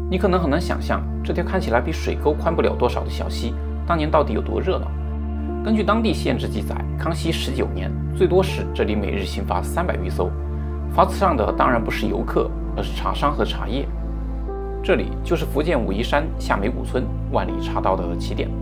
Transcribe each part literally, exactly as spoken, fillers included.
你可能很难想象，这条看起来比水沟宽不了多少的小溪，当年到底有多热闹。根据当地县志记载，康熙十九年，最多时这里每日行罚三百余艘，筏子上的当然不是游客，而是茶商和茶叶。这里就是福建武夷山下梅古村万里茶道的起点。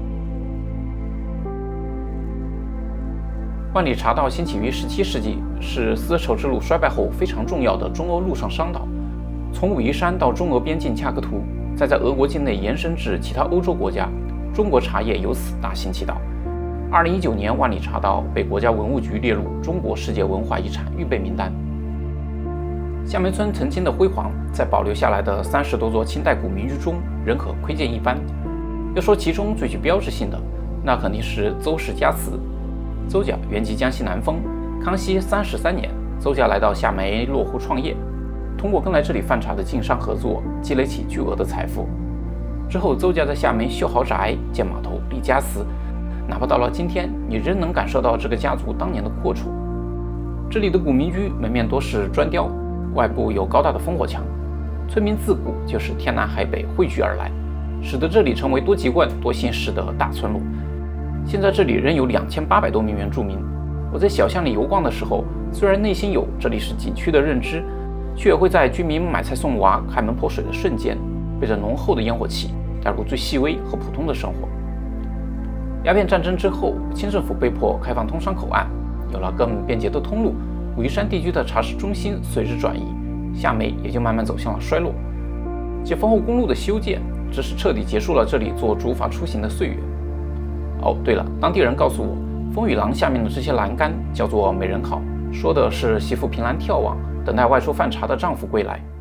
万里茶道兴起于十七世纪，是丝绸之路衰败后非常重要的中欧陆上商道。从武夷山到中俄边境恰克图，再在俄国境内延伸至其他欧洲国家，中国茶叶由此大行其道。二零一九年，万里茶道被国家文物局列入中国世界文化遗产预备名单。下梅村曾经的辉煌，在保留下来的三十多座清代古民居中，仍可窥见一斑。要说其中最具标志性的，那肯定是邹氏家祠。邹家原籍江西南丰，康熙三十三年，邹家来到下梅落户创业，通过跟来这里贩茶的晋商合作，积累起巨额的财富。之后，邹家在下梅修豪宅、建码头、立家祠，哪怕到了今天，你仍能感受到这个家族当年的阔绰。这里的古民居门面多是砖雕，外部有高大的烽火墙，村民自古就是天南海北汇聚而来，使得这里成为多籍贯、多姓氏的大村落。现在这里仍有两千八百多名原住民。我在小巷里游逛的时候，虽然内心有这里是景区的认知，却也会在居民买菜送娃、开门泼水的瞬间，被这浓厚的烟火气带入最细微和普通的生活。鸦片战争之后，清政府被迫开放通商口岸，有了更便捷的通路，武夷山地区的茶市中心随之转移，下梅也就慢慢走向了衰落。解放后公路的修建，只是彻底结束了这里做竹筏出行的岁月。哦，对了，当地人告诉我，风雨廊下面的这些栏杆叫做美人考，说的是媳妇凭栏眺望，等待外出贩茶的丈夫归来。